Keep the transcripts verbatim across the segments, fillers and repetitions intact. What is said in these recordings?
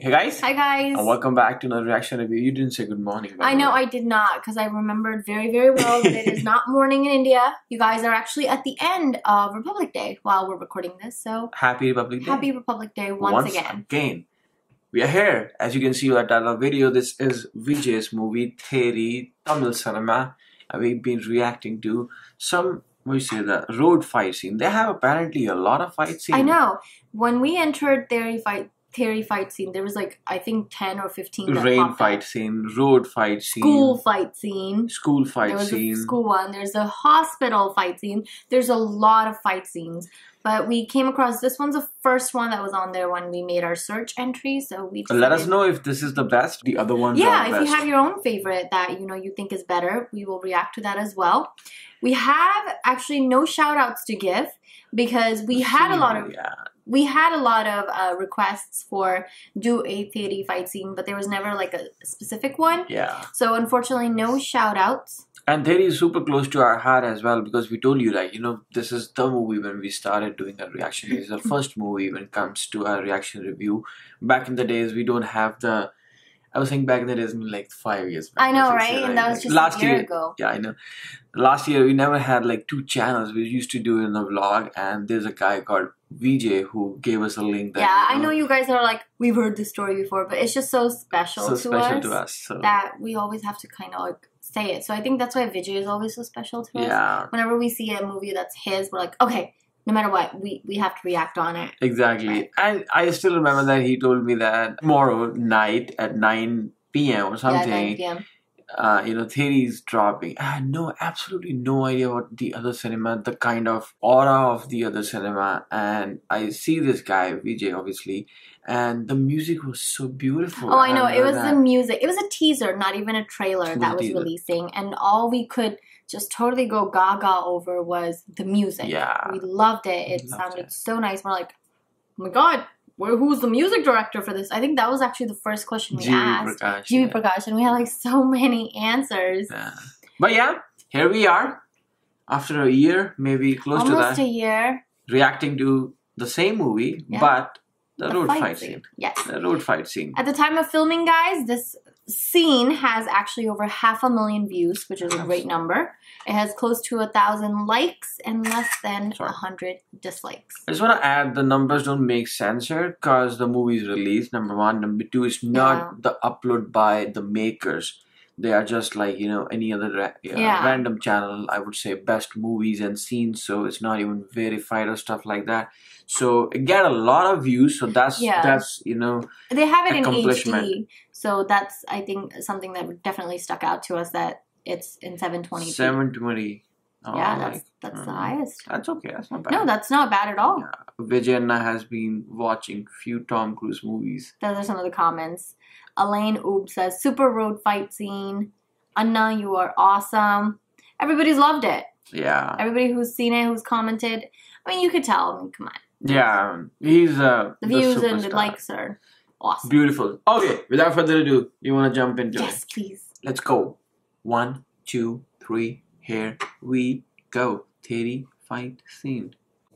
Hey guys. Hi guys. And welcome back to another reaction review. You didn't say good morning. I know I did not because I remembered very very well that it is not morning in India. You guys are actually at the end of Republic Day while we're recording this. So happy Republic Day. Happy Republic Day once, once again. again. We are here. As you can see by the title of the video, this is Vijay's movie Theri Tamil cinema. And we've been reacting to some, what do you say, the road fight scene. They have apparently a lot of fight scenes. I know. When we entered Theri fight Theri fight scene, there was like, I think ten or fifteen that Rain popped fight up. scene, road fight scene, school fight scene, school fight there was scene, a school one, there's a hospital fight scene, there's a lot of fight scenes. But we came across, this one's the first one that was on there when we made our search entry, so we decided, let us know if this is the best, the other ones yeah, are the if best. you have your own favorite that you know you think is better, we will react to that as well. We have actually no shout outs to give because we had a lot of yeah. we had a lot of uh, requests for do a Theri fight scene, but there was never like a specific one. Yeah. So unfortunately, no shout outs. And Theri is super close to our heart as well because we told you, like, you know, this is the movie when we started doing our reaction. This is the first movie when it comes to our reaction review. Back in the days, we don't have the... I was saying back in the days, I mean, like five years back. I know, I right? say, And that was like, just last a year year, ago. Yeah, I know. Last year, we never had like two channels. We used to do it in a vlog, and there's a guy called Vijay who gave us a link. That, yeah, you know, I know you guys are like, we've heard this story before, but it's just so special, so to, special us to us so. that we always have to kind of like say it. So I think that's why Vijay is always so special to us. Yeah. Whenever we see a movie that's his, we're like, okay, no matter what, we, we have to react on it. Exactly. Right. And I still remember that he told me that tomorrow night at nine p m or something, Yeah, nine p m uh, you know, Theri is dropping. I had no, absolutely no idea what the other cinema, the kind of aura of the other cinema. And I see this guy, Vijay, obviously, and the music was so beautiful. Oh, I know. I It was that. the music. It was a teaser, not even a trailer Was that a was teaser. releasing. And all we could just totally go gaga over was the music. Yeah. We loved it. It We loved sounded it. so nice. We're like, oh my God, where, who's the music director for this? I think that was actually the first question we G V asked. Prakash. G V Yeah. Prakash. And we had like so many answers. Yeah. But yeah, here we are. After a year, maybe close Almost to that, a year. reacting to the same movie, Yeah. but the, The road fight fight scene. scene. Yes. The road fight scene. At the time of filming, guys, this scene has actually over half a million views, which is a great number. It has close to a thousand likes and less than a hundred dislikes. I just want to add the numbers don't make sense here because the movie is released, number one. Number two, it's not Yeah. the upload by the makers. They are just like, you know, any other ra yeah, Yeah. random channel, I would say best movies and scenes. So it's not even verified or stuff like that. So it got a lot of views. So that's, Yeah. that's you know, They have it in H accomplishment. D, so that's, I think, something that definitely stuck out to us, that it's in seven twenty p. seven twenty. Oh, Yeah, like, that's that's the mm, highest. That's okay. That's not bad. No, that's not bad at all. Yeah. Vijay Anna has been watching few Tom Cruise movies. Those are some of the comments. Elaine Oob says, super road fight scene. Anna, you are awesome. Everybody's loved it. Yeah. Everybody who's seen it, who's commented. I mean, you could tell. I mean, come on. Yeah. He's uh, The views and the superstar. likes are awesome. Beautiful. Okay, without further ado, you want to jump into Yes, it? please. Let's go. One, two, three. Here we go. Theri fight scene.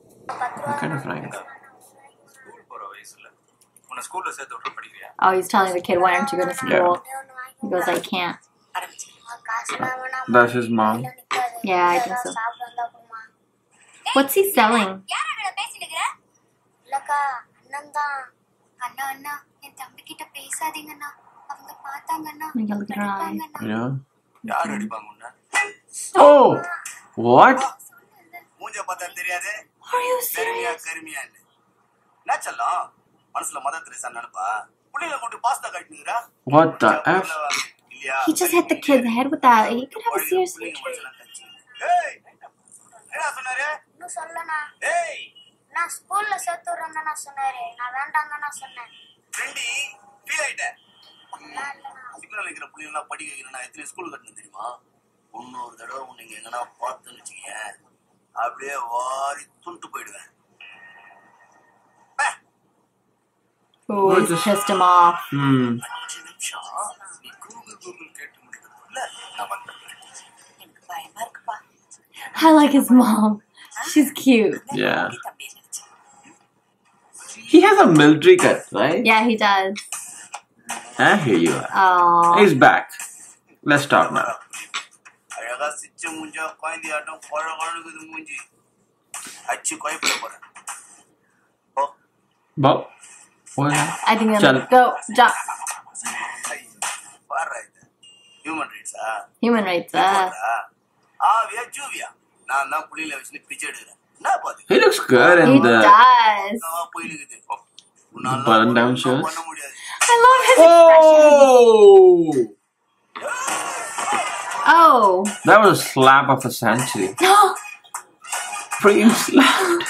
What kind of rhyme? Oh, he's telling the kid, why aren't you going to school? Yeah. He goes, I can't. That's his mom. Yeah, I think so. What's he selling? Look at her eye. You know? Oh! What? Are you serious? What the F? He just hit the kid's head with that. He could have a serious injury. நான் ஸ்கூல்ல சேர்த்து விடுறேன்னு நான் சொன்னாரு நான் வேண்டாங்க நான் சொன்னேன் ரெண்டி feel ஆயிட்டேன் சிக்னல் இருக்கிற புள்ளைங்களா படிக்க வைக்கணும் நான் எத்தனை ஸ்கூல் கட்டணும் தெரியுமா இன்னொரு தடவை நீங்க எங்கன்னா பார்த்துன்னு வச்சுக்கீங்க அப்படியே வாரி துண்டு போயிடுவேன் Oh, he's pissed him off. Hmm. I like his mom. She's cute. Yeah. He has a military cut, right? Yeah, he does. And here you are. Oh. He's back. Let's talk now. அழகா சிச்ச மூஞ்சா குழந்தையாட்டம் குழ குழங்குது மூஞ்சி அச்சு குழப்பிட போறேன் ஓ Bob? What? I think I'm Chal. gonna go jump. பாரு இது human ரைட்ஸா Human rights. Uh, ஆ வியா ஜூவியா நான் தான் புளியில வச்சு பிச்சை எடுக்கிறேன் என்ன பாத்து He looks good in he the does. போயிலுக்குது button down shirt. பண்ண முடியாது I love his expression. Oh! Oh. That was a slap of a century. Frame slapped.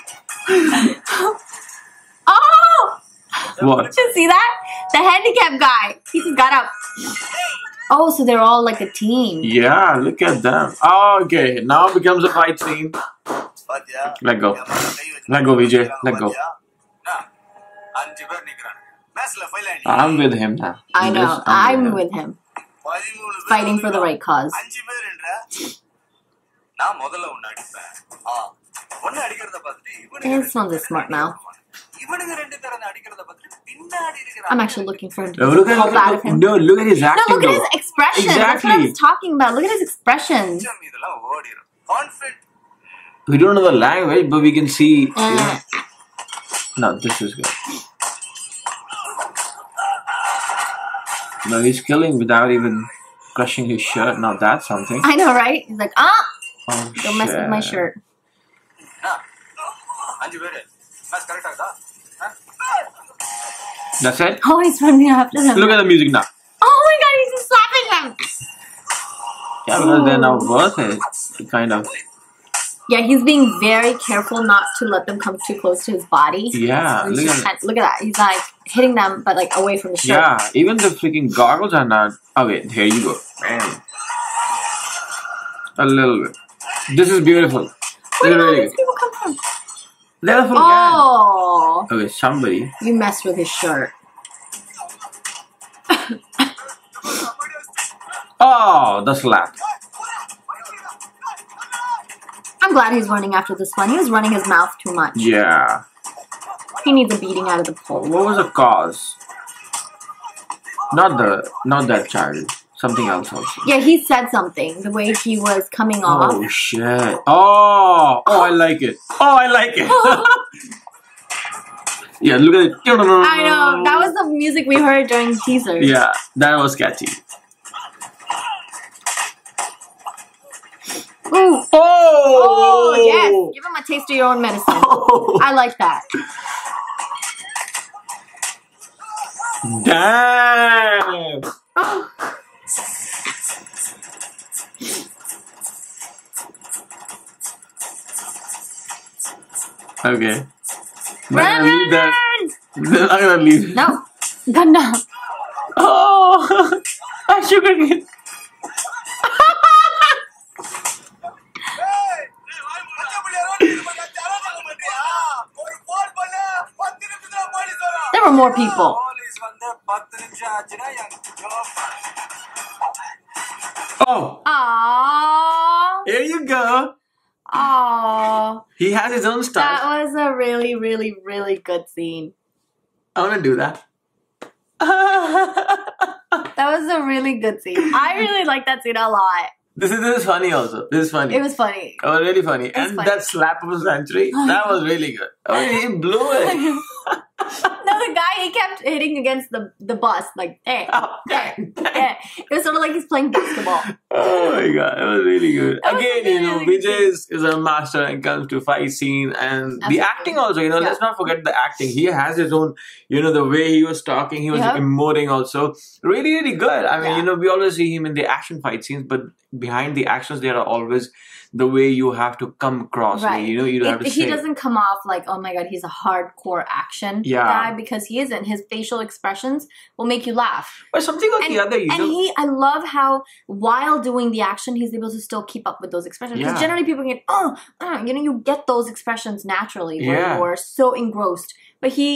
Oh! What? Did you see that? The handicapped guy. He just got up. Oh, so they're all like a team. Yeah, look at them. Oh, okay, now it becomes a fight scene. பாத்தியா Let go. Let go, Vijay. Let go. அஞ்சு பேர் நிக்கறாங்க மேட்ச்ல file ஆயிடுச்சு I'm with him now. I In know. this, I'm him. with him. பதிமூணு பேர் Fighting for the right cause. அஞ்சு பேர்ன்ற நான் முதல்ல ஒன்னு அடிப்பேன் ஆ ஒன்னு அடிக்கிறத பார்த்துட்டு This one's a smart mouth. இவனுங்க ரெண்டு பேரும் அடிக்கிறத பார்த்துட்டு பின்னாடி இருக்கிற I'm actually looking for him to No, look at, pull look out at of him. no, look at his No, acting. look at his though. expression. That's what I Exactly. was talking about. Look at his expressions. இதெல்லாம் ஓடிரும் confident We don't know the language, but we can see. You know. Uh, No, this is good. No, he's killing without even crushing his shirt. Now that's something. I know, right? He's like, ah, Oh, don't mess with my shit. shirt. அஞ்சு பேர் match கரெக்ட்டா இருக்கா That's it? Oh, he's running after them. Look at the music now. Oh my god, he's just slapping them. Yeah, because they're now worth it. Kind of. Yeah, he's being very careful not to let them come too close to his body. Yeah, He's look just at kind- look at that. He's like hitting them, but like away from the shirt. Yeah, even the freaking goggles are not. Okay, here you go. Man. A little bit. This is beautiful. This Where is did all really these good. people come from? They're full gang. Oh, Okay, somebody. you messed with his shirt. Oh, the slap. I'm glad he's running after this one. He was running his mouth too much. Yeah. He needs a beating out of the pole. What was the cause? Not the, not that child. Something else also. Yeah, he said something. The way he was coming off. Oh shit! Oh, oh, I like it. Oh, I like it. Yeah, look at it. I know. That was the music we heard during the teaser. Yeah, that was catchy. Ooh. Oh! Oh, yes. Give him a taste of your own medicine. Oh. I like that. Damn! Oh. Okay. Run, They're gonna leave run, that. run. They're not gonna leave. No. Gun down. Oh! I sugar cane. There were more people. Police வந்து பத்து நிமிஷம் ஆச்சுன்னா என் Oh! Aww. Here you go. Aww. He has his own That style. was a really, really, really good scene. I wanna do that. That was a really good scene. I really like that scene a lot. This is, this is funny also. This is funny. It was funny. It was really funny. was And funny. that slap of a century, that was really good. I mean, he blew it. No, the guy, he kept hitting against the, the bus. Like, eh, Oh, eh, dang, dang. eh. It was sort of like he's playing basketball. Oh my god, it was really good. That was Again, really, you know, really good Vijay is, is a master when it comes to fight scene and the Absolutely. acting also, you know, let's Yeah. not forget the acting. He has his own, you know, the way he was talking, he was Yep. emoting also. Really, really good. I mean, Yeah. you know, we always see him in the action fight scenes, but behind the actions, there are always the way you have to come across. Right. You know, you have It, to he say. doesn't come off like, oh my god, he's a hardcore action Yeah. guy, because he isn't. His facial expressions will make you laugh. But something like And, the other, you and know. he, I love how while doing the action, he's able to still keep up with those expressions. Because Yeah. generally people get, oh, uh, you know, you get those expressions naturally where Yeah. you're so engrossed. But he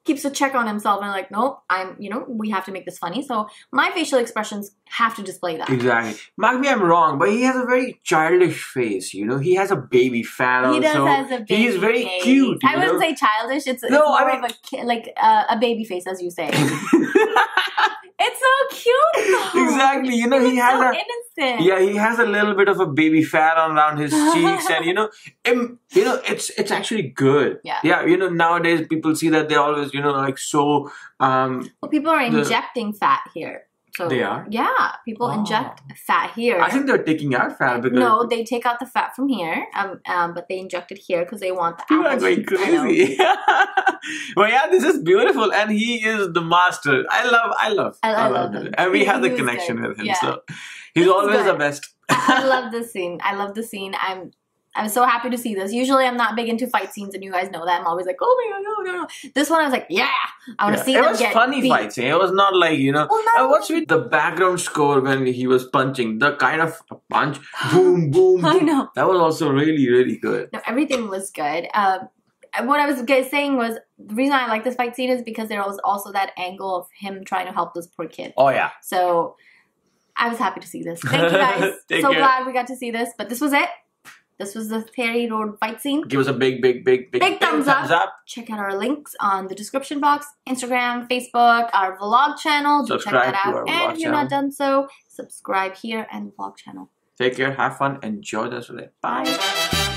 keeps a check on himself and like, nope, I'm, you know, we have to make this funny. So my facial expressions have to display that. Exactly. Mark me, I'm wrong, but he has a very childish face. You know, he has a baby fat. He also. does has a baby He's very face. cute. I wouldn't know? say childish. It's, it's No, more I mean, of a ki- like uh, a baby face, as you say. It's so cute. Though. Exactly. You know, he, he has so a innocent. yeah, he has a little bit of a baby fat on around his cheeks, and you know, im- you know, it's it's actually good. Yeah. Yeah. You know, nowadays people see that they always, you know, like so. Um, Well, people are the- injecting fat here. So They are? Yeah, people Oh. inject fat here. I think they're taking out fat because No, they take out the fat from here, um, um, but they inject it here because they want the people are apple going shape, I know. crazy. But yeah, this is beautiful, and he is the master. I love, I love, I- I love him. him. and we He- have the he was connection good. with him. Yeah. So he's He was always good. the best. I love this scene. I love the scene. I'm I'm so happy to see this. Usually I'm not big into fight scenes, and you guys know that. I'm always like, oh my god, no, no, no. This one I was like, yeah, I want to Yeah. see It them was get funny beat. fights. eh? It was not like, you know. Well, no. And what's with the background score when he was punching? The kind of punch, boom, boom, boom. I know. That was also really, really good. No, everything was good. Um, what I was g- saying was the reason I like this fight scene is because there was also that angle of him trying to help this poor kid. Oh yeah. So I was happy to see this. Thank you guys. Take so care. glad we got to see this. But this was it. This was the Theory Road fight scene. Give us a big, big, big, big, Big thumbs up. up. Check out our links on the description box, Instagram, Facebook, our vlog channel. Do Subscribe check that to out. our And vlog if you're not channel. done so, subscribe here and the vlog channel. Take care. Have fun. Enjoy the rest of the day. Bye. Bye.